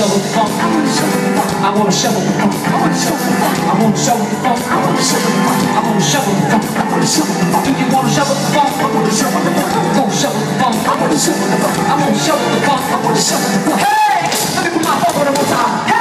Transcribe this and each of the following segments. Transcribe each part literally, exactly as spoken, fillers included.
shovel the funk. I wanna shovel the funk. I wanna shovel the funk. I wanna shovel the funk. I wanna shovel the funk. I wanna shovel the funk. I wanna shovel the funk. I wanna shovel the funk. Do you wanna shovel the funk? I wanna shovel the funk. Go shovel the funk. I wanna shovel the funk. I wanna shovel the funk. I wanna shovel the funk. Hey! Let me put my funk on one more time. Hey!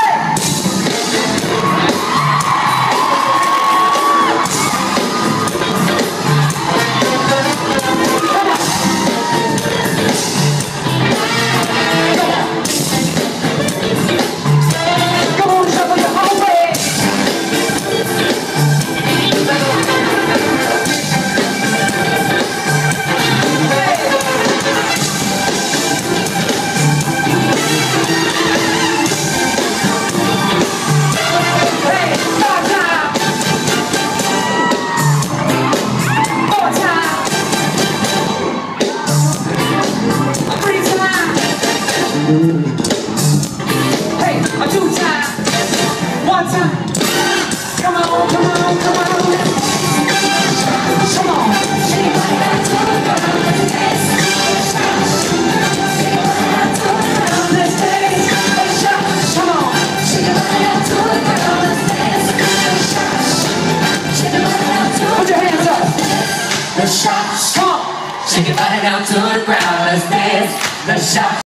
Hey, a two time, one time. Come on, come on, come on. Come on. Shake your body out to the ground. Let's dance. Let's dance. Let's dance. Come on. Shake your body out to the ground. Let's dance. Shake your body out to the ground. Put your hands up. The shots. Come on. Shake your body down to the ground. Let's dance. The shots.